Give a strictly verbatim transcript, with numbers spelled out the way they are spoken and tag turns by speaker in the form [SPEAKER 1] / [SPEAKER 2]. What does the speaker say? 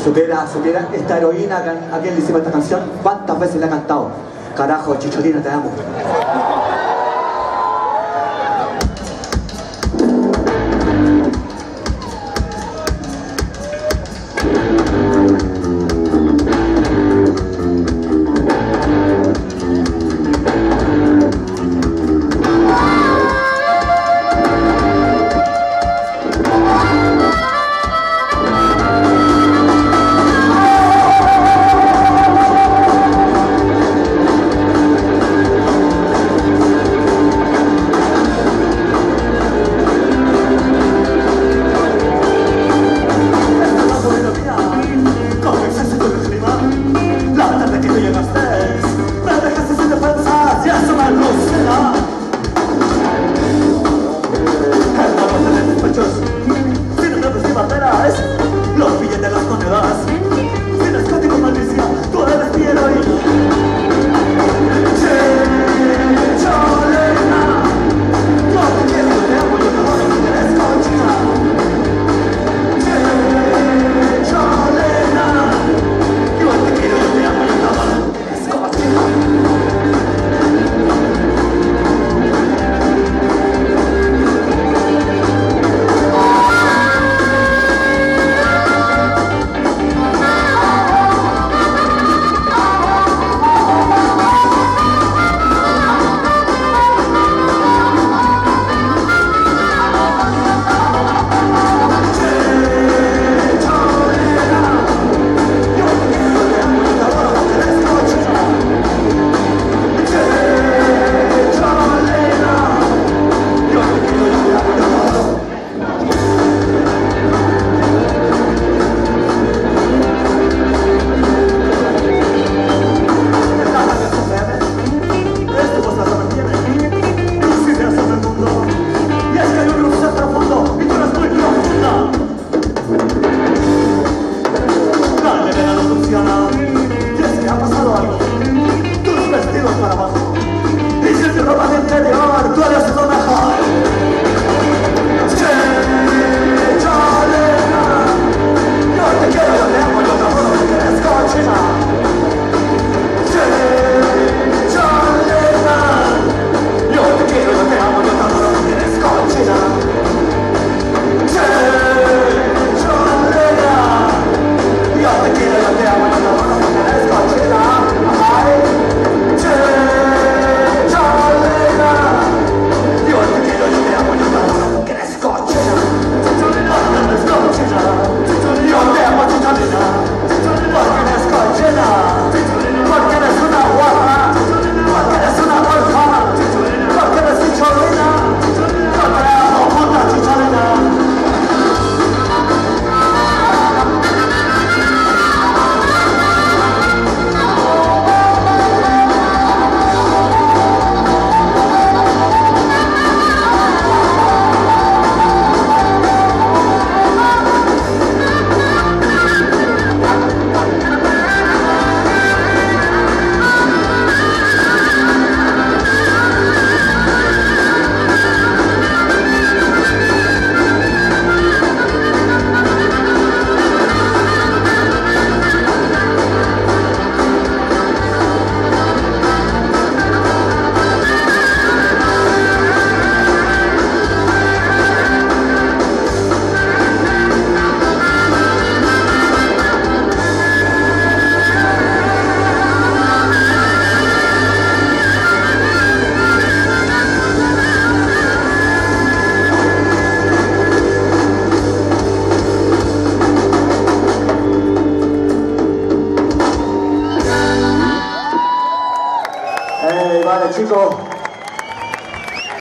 [SPEAKER 1] Supiera, supiera, esta heroína, ¿a quién le hicimos esta canción? ¿Cuántas veces la ha cantado? Carajo, Chicholina, te amo.
[SPEAKER 2] Los billetes de las monedas, sin escótico malicia, tú eres mi heroína. Chicholina, yo te quiero, yo te amo, yo te adoro, tú eres cochina. Chicholina, yo te quiero, yo te amo, yo te adoro, tú eres cochina.
[SPEAKER 1] Vale, chicos.